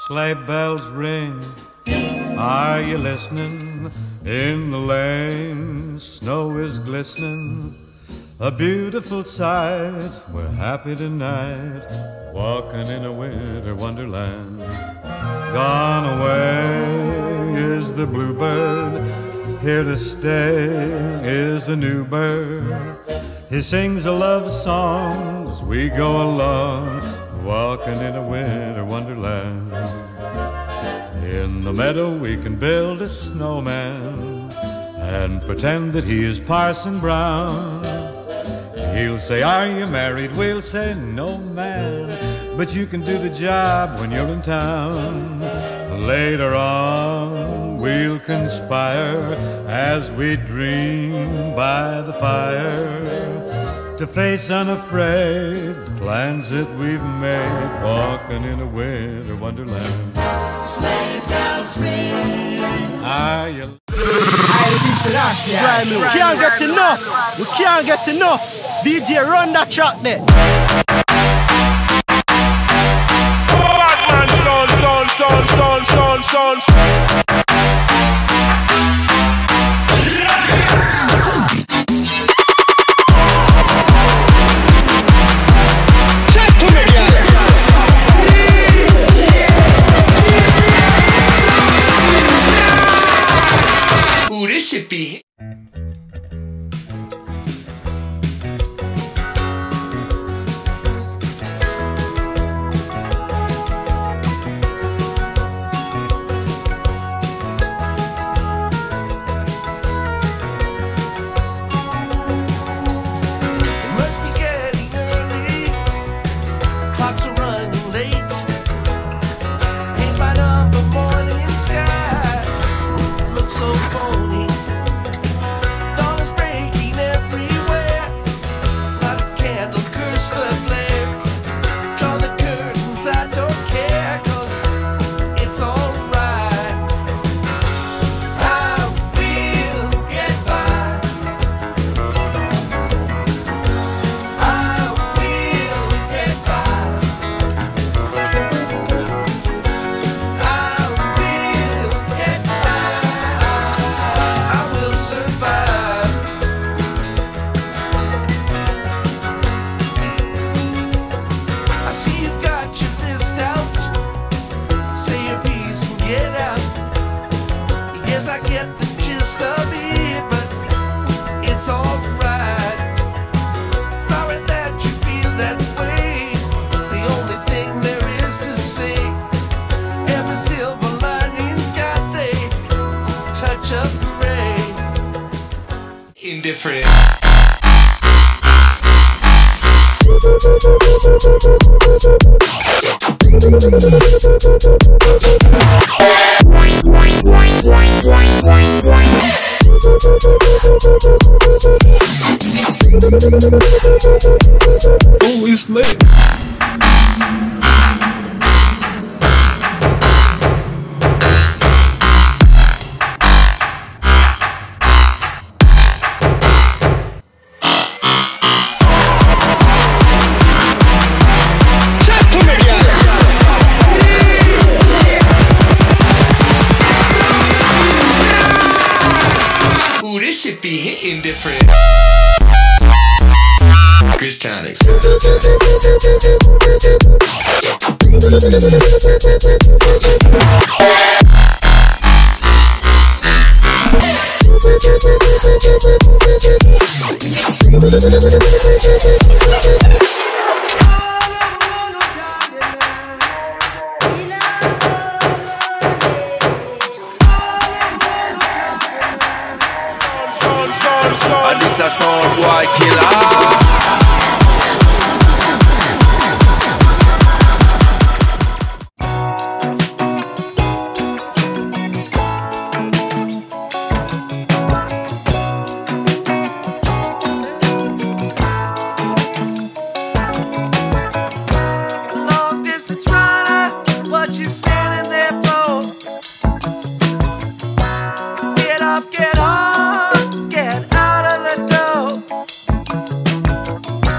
Sleigh bells ring, are you listening? In the lane, snow is glistening. A beautiful sight, we're happy tonight, walking in a winter wonderland. Gone away is the bluebird, here to stay is a new bird. He sings a love song as we go along, walking in a winter wonderland. In the meadow we can build a snowman and pretend that he is Parson Brown. He'll say, are you married? We'll say, no, man, but you can do the job when you're in town. Later on we'll conspire as we dream by the fire to face unafraid the plans that we've made, walking in a winter wonderland. Sleigh bells ring. Are you? We can't get enough. We can't get enough. DJ, run that track there. Batman, son. Ooh, this should be. Indifferent. Ooh, it's lit. Should be hitting different. Chris Tonics. And this a sound boy killer. Long distance runner, what you standing there for? Get up, get on, get out of the door.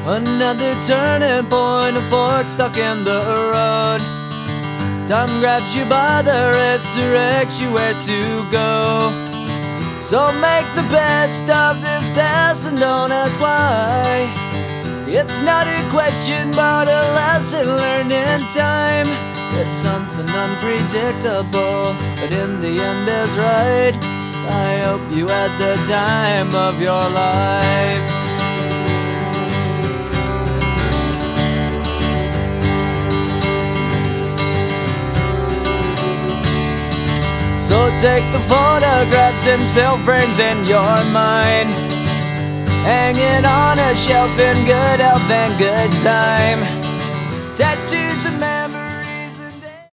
Another turning point, a fork stuck in the road. Time grabs you by the wrist, directs you where to go. So make the best of this test and don't ask why. It's not a question but a lesson learned in time. It's something unpredictable, but in the end is right. I hope you had the time of your life. So take the photographs and still frames in your mind, hanging on a shelf in good health and good time. Tattoos